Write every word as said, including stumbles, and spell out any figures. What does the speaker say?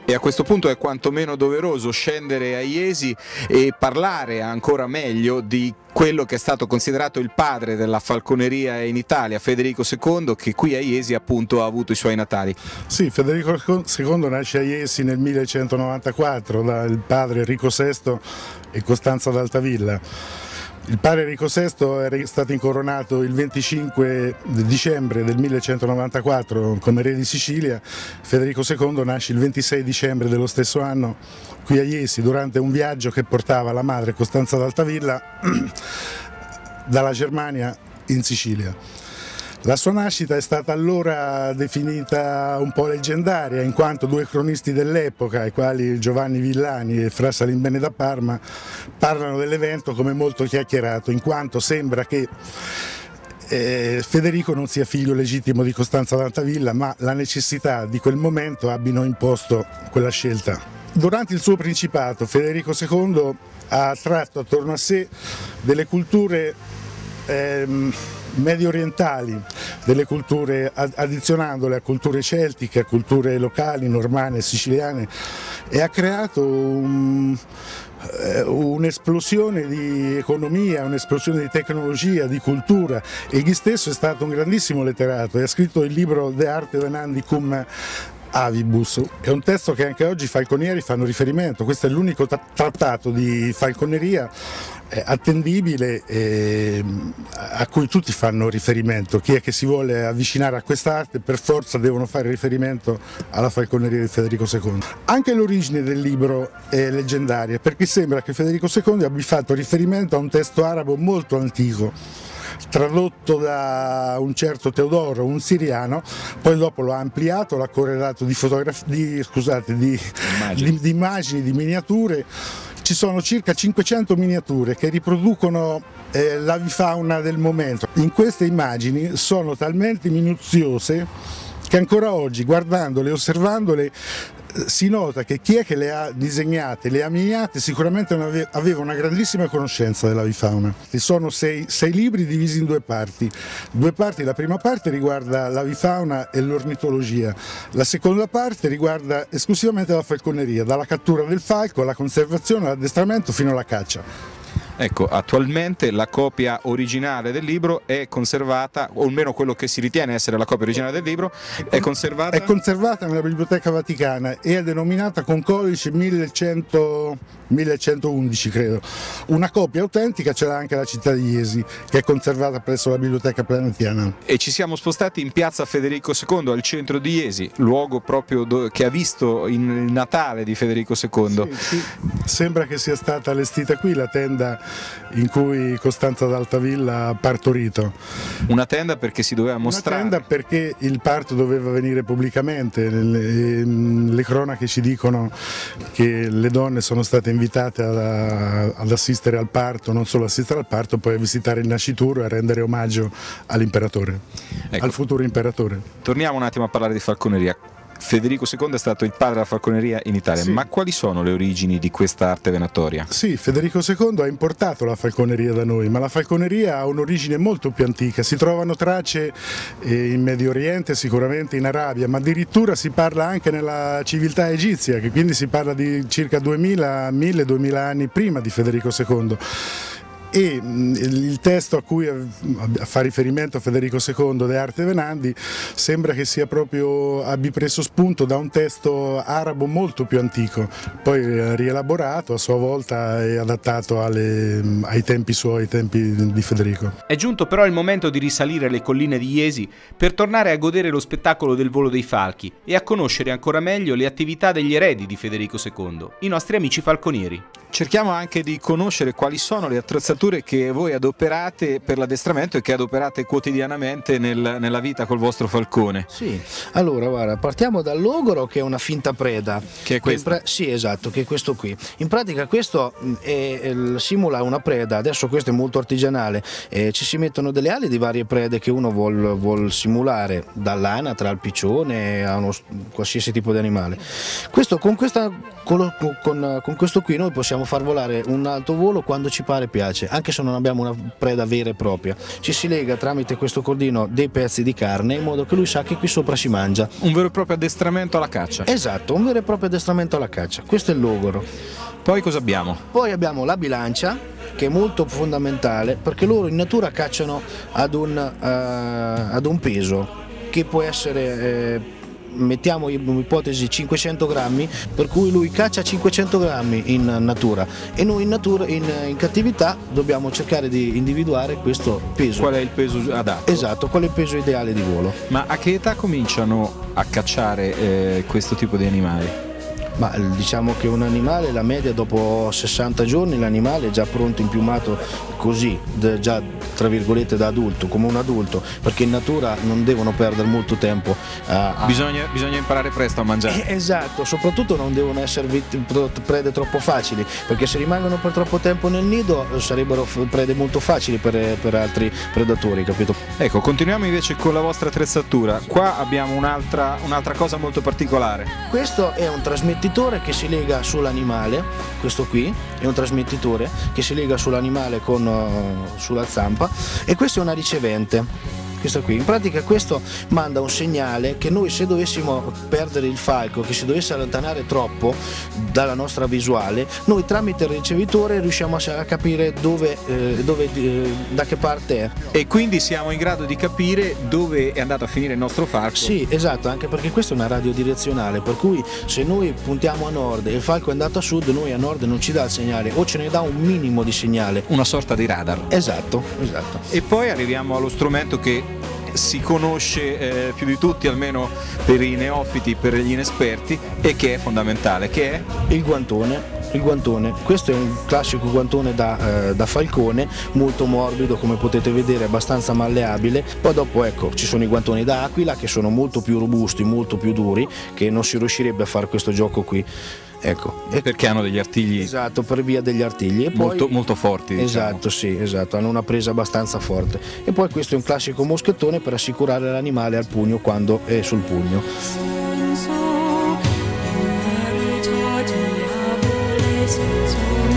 E a questo punto è quantomeno doveroso scendere a Jesi e parlare ancora meglio di quello che è stato considerato il padre della falconeria in Italia, Federico secondo, che qui a Jesi appunto ha avuto i suoi natali. Sì, Federico secondo nasce a Jesi nel millecentonovantaquattro dal padre Enrico sesto e Costanza d'Altavilla. Il padre Enrico sesto era stato incoronato il venticinque dicembre del millecentonovantaquattro come re di Sicilia. Federico secondo nasce il ventisei dicembre dello stesso anno qui a Jesi durante un viaggio che portava la madre Costanza d'Altavilla dalla Germania in Sicilia. La sua nascita è stata allora definita un po' leggendaria, in quanto due cronisti dell'epoca, i quali Giovanni Villani e Fra Salimbene da Parma, parlano dell'evento come molto chiacchierato, in quanto sembra che eh, Federico non sia figlio legittimo di Costanza d'Altavilla, ma la necessità di quel momento abbiano imposto quella scelta. Durante il suo principato, Federico secondo ha attratto attorno a sé delle culture ehm, medio orientali, delle culture, addizionandole a culture celtiche, a culture locali, normanne, siciliane, e ha creato un, un'esplosione di economia, un'esplosione di tecnologia, di cultura. Egli stesso è stato un grandissimo letterato e ha scritto il libro De Arte Venandi Cum Avibus, è un testo che anche oggi i falconieri fanno riferimento. Questo è l'unico trattato di falconeria eh, attendibile eh, a cui tutti fanno riferimento. Chi è che si vuole avvicinare a quest'arte per forza devono fare riferimento alla falconeria di Federico secondo. Anche l'origine del libro è leggendaria, perché sembra che Federico secondo abbia fatto riferimento a un testo arabo molto antico, tradotto da un certo Teodoro, un siriano, poi dopo lo ha ampliato, l'ha corredato di, di, scusate, di, immagini. Di, di immagini, di miniature. Ci sono circa cinquecento miniature che riproducono eh, l'avifauna del momento. In queste immagini sono talmente minuziose che ancora oggi, guardandole e osservandole, si nota che chi è che le ha disegnate, le ha miniate, sicuramente aveva una grandissima conoscenza dell'avifauna. Ci sono sei, sei libri divisi in due parti. Due parti, la prima parte riguarda l'avifauna e l'ornitologia, la seconda parte riguarda esclusivamente la falconeria, dalla cattura del falco alla conservazione, all'addestramento fino alla caccia. Ecco, attualmente la copia originale del libro è conservata, o almeno quello che si ritiene essere la copia originale del libro, è conservata? È conservata nella Biblioteca Vaticana e è denominata con codice millecento, millecentoundici, credo. Una copia autentica ce l'ha anche la città di Jesi, che è conservata presso la Biblioteca Planetiana. E ci siamo spostati in piazza Federico secondo, al centro di Jesi, luogo proprio do- che ha visto il Natale di Federico secondo. Sì, sì. Sembra che sia stata allestita qui la tenda in cui Costanza d'Altavilla ha partorito. Una tenda perché si doveva mostrare? Una tenda perché il parto doveva avvenire pubblicamente. Le, le cronache ci dicono che le donne sono state invitate ad, ad assistere al parto, non solo assistere al parto, poi a visitare il nascituro e a rendere omaggio all'imperatore, ecco, al futuro imperatore. Torniamo un attimo a parlare di falconeria. Federico secondo è stato il padre della falconeria in Italia, sì. Ma quali sono le origini di questa arte venatoria? Sì, Federico secondo ha importato la falconeria da noi, ma la falconeria ha un'origine molto più antica. Si trovano tracce eh, in Medio Oriente, sicuramente in Arabia, ma addirittura si parla anche nella civiltà egizia, che quindi si parla di circa duemila, mille, duemila anni prima di Federico secondo. E il testo a cui fa riferimento Federico secondo, De Arte Venandi, sembra che sia proprio, abbia preso spunto da un testo arabo molto più antico, poi rielaborato a sua volta e adattato alle, ai tempi suoi, ai tempi di Federico. È giunto però il momento di risalire le colline di Jesi per tornare a godere lo spettacolo del volo dei falchi e a conoscere ancora meglio le attività degli eredi di Federico secondo, i nostri amici falconieri. Cerchiamo anche di conoscere quali sono le attrezzature che voi adoperate per l'addestramento e che adoperate quotidianamente nel, nella vita col vostro falcone. Sì, allora guarda, partiamo dal logoro, che è una finta preda. Che è questo? Pra- sì, esatto, che è questo qui. In pratica questo è, è, simula una preda, adesso questo è molto artigianale, eh, ci si mettono delle ali di varie prede che uno vuol, vuol simulare, dall'anatra al piccione a uno qualsiasi tipo di animale. Questo, con, questa, con, con, con questo qui noi possiamo far volare un alto volo quando ci pare piace, anche se non abbiamo una preda vera e propria. Ci si lega tramite questo cordino dei pezzi di carne in modo che lui sa che qui sopra si mangia. Un vero e proprio addestramento alla caccia. Esatto, un vero e proprio addestramento alla caccia. Questo è il logoro. Poi cosa abbiamo? Poi abbiamo la bilancia, che è molto fondamentale perché loro in natura cacciano ad un, uh, ad un peso che può essere, eh, mettiamo un'ipotesi, cinquecento grammi, per cui lui caccia cinquecento grammi in natura e noi in, natura, in, in cattività dobbiamo cercare di individuare questo peso. Qual è il peso adatto? Esatto, qual è il peso ideale di volo. Ma a che età cominciano a cacciare eh, questo tipo di animali? Ma diciamo che un animale, la media dopo sessanta giorni l'animale è già pronto, impiumato così, già tra virgolette da adulto, come un adulto, perché in natura non devono perdere molto tempo a... a... Bisogna, bisogna imparare presto a mangiare. Eh, esatto, soprattutto non devono essere prede troppo facili, perché se rimangono per troppo tempo nel nido sarebbero prede molto facili per, per altri predatori, capito? Ecco, continuiamo invece con la vostra attrezzatura. Qua abbiamo un'altra, un'altra cosa molto particolare. Questo è un trasmettitore che si lega sull'animale, questo qui è un trasmettitore che si lega sull'animale con uh, sulla zampa, e questo è una ricevente. Questo qui, in pratica questo manda un segnale che noi, se dovessimo perdere il falco, che si dovesse allontanare troppo dalla nostra visuale, noi tramite il ricevitore riusciamo a capire dove, eh, dove eh, da che parte è. E quindi siamo in grado di capire dove è andato a finire il nostro falco. Sì, esatto, anche perché questa è una radiodirezionale, per cui se noi puntiamo a nord e il falco è andato a sud, noi a nord non ci dà il segnale o ce ne dà un minimo di segnale. Una sorta di radar. Esatto, esatto. E poi arriviamo allo strumento che si conosce eh, più di tutti, almeno per i neofiti, per gli inesperti, e che è fondamentale, che è il guantone. Il guantone, questo è un classico guantone da, eh, da falcone, molto morbido, come potete vedere, abbastanza malleabile. Poi dopo, ecco, ci sono i guantoni da aquila che sono molto più robusti, molto più duri, che non si riuscirebbe a fare questo gioco qui. Ecco. Perché hanno degli artigli. Esatto, per via degli artigli. E poi, molto, molto forti. Diciamo. Esatto, sì, esatto, hanno una presa abbastanza forte. E poi questo è un classico moschettone per assicurare l'animale al pugno quando è sul pugno.